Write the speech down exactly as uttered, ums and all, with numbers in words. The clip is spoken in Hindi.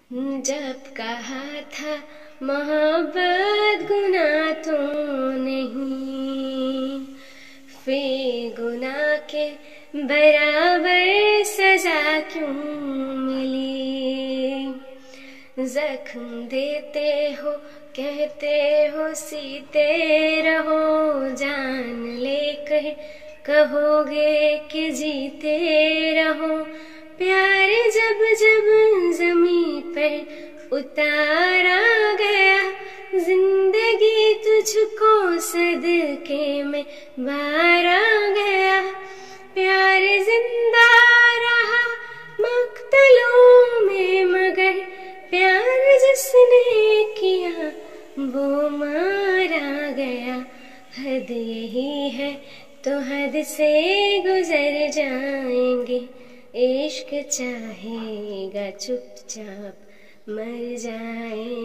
जब कहा था मोहब्बत गुनाह तो नहीं, फिर गुनाह के बराबर सजा क्यों मिली। जख्म देते हो कहते हो सीते रहो, जान लेकर कहोगे कि जीते रहो। प्यार जब जब ज़मीं पर उतारा गया, जिंदगी तुझको सदके में बारा गया। प्यार जिंदा रहा मक्तलों में, मगर प्यार जिसने किया वो मारा गया। हद यही है तो हद से गुजर जाएंगे, इश्क चाहेगा चुपचाप मर जाएंगे।